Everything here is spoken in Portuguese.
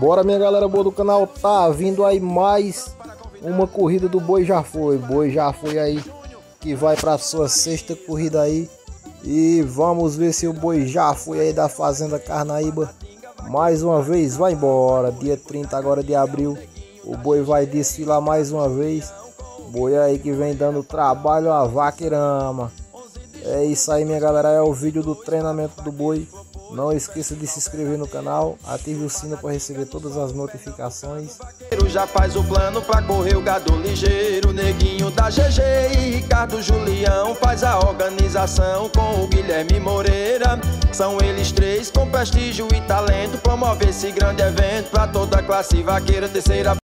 Bora, minha galera boa do canal, tá vindo aí mais uma corrida do Boi Já Foi. Boi Já Foi aí, que vai pra sua sexta corrida aí. E vamos ver se o Boi Já Foi aí da Fazenda Carnaíba mais uma vez vai embora. Dia 30 agora de abril, o boi vai desfilar mais uma vez. Boi aí que vem dando trabalho a vaqueirama. É isso aí, minha galera, é o vídeo do treinamento do boi. Não esqueça de se inscrever no canal, ative o sino para receber todas as notificações. Já faz o plano para correr o gado ligeiro, Neguinho da GG e Ricardo Julião faz a organização com o Guilherme Moreira. São eles três com prestígio e talento, promover esse grande evento para toda a classe vaqueira. Terceira